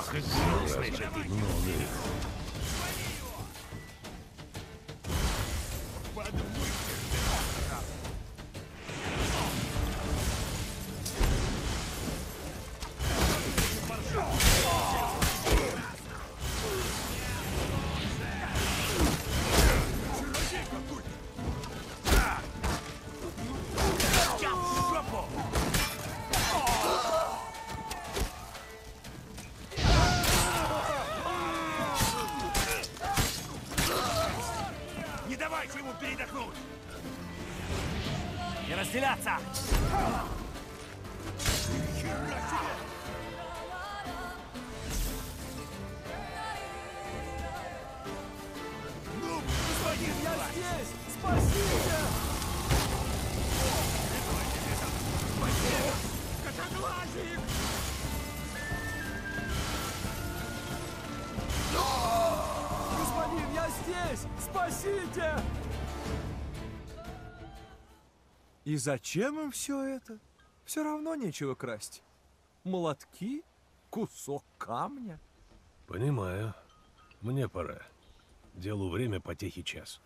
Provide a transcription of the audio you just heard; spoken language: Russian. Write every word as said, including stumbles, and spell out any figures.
Слышите? Много. Не давайте ему передохнуть! Не разделяться! Ну, господин, Я здесь! Спасите! Косоглазик! Господин, я здесь! Спасите! И зачем им все это? Все равно нечего красть. Молотки? Кусок камня? Понимаю. Мне пора. Делу время, потехи час.